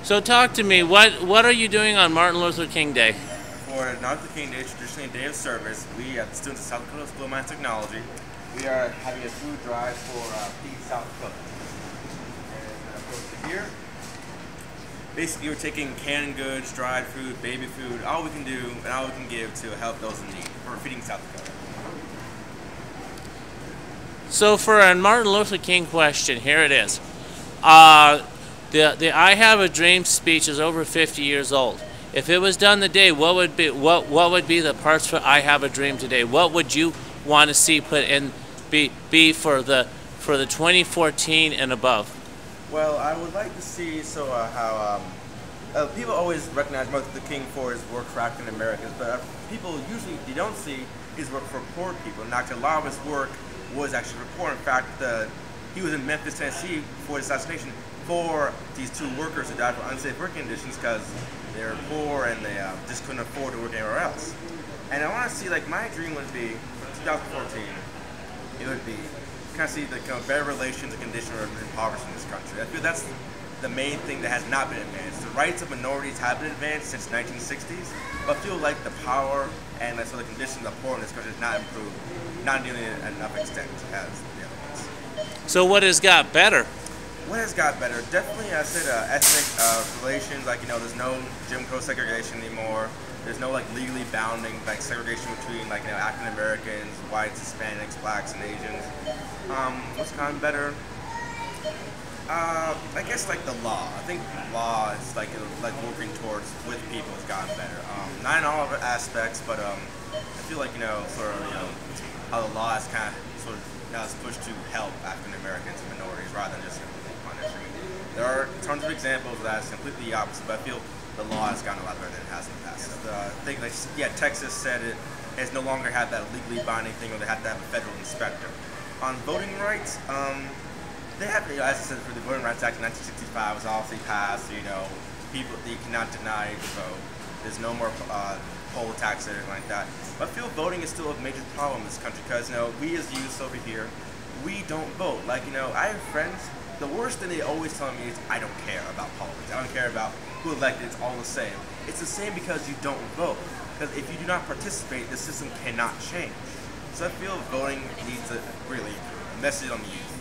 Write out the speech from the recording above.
So talk to me. What are you doing on Martin Luther King Day? For Martin Luther King Day, traditionally a day of service, we at the students of South Dakota School of Mines and Technology, we are having a food drive for Feed South Dakota. And over here, basically we're taking canned goods, dried food, baby food, all we can do and all we can give to help those in need for Feeding South Dakota. So for a Martin Luther King question, here it is. The I Have a Dream speech is over 50 years old. If it was done today, what would be the parts for I Have a Dream today? What would you want to see put in be for the 2014 and above? Well, I would like to see how people always recognize Martin Luther King for his work for African Americans, but people usually they don't see his work for poor people. And actually, a lot of his work was actually for poor. In fact, he was in Memphis, Tennessee for his assassination for these two workers who died for unsafe working conditions because they were poor and they just couldn't afford to work anywhere else. And I want to see, like, my dream would be, for 2014, it would be kind of see the better relations and conditions of impoverished in this country. I feel that's the main thing that has not been advanced. The rights of minorities have been advanced since 1960s, but I feel like the power and the conditions of the poor in this country has not improved, not nearly enough extent as the other ones. So what has got better? What has got better? Definitely, I said ethnic relations. Like, there's no Jim Crow segregation anymore. There's no legally bounding segregation between African Americans, whites, Hispanics, blacks, and Asians. What's gotten better? I guess the law. I think law is working towards with people has gotten better. Not in all of the aspects, but I feel like how the law is kind of now it's pushed to help African Americans and minorities rather than just punish. There are tons of examples that is completely the opposite, but I feel the law has gotten a lot better than it has in the past. Texas said it has no longer had that legally binding thing where they have to have a federal inspector. On voting rights, they have, as I said, for the Voting Rights Act of 1965 was obviously passed. People they cannot deny the vote. There's no more poll tax or anything like that. But I feel voting is still a major problem in this country because we as youths over here, we don't vote. I have friends. The worst thing they always tell me is I don't care about politics. I don't care about who elected. It's all the same. It's the same because you don't vote. Because if you do not participate, the system cannot change. So I feel voting needs a really message on the youth.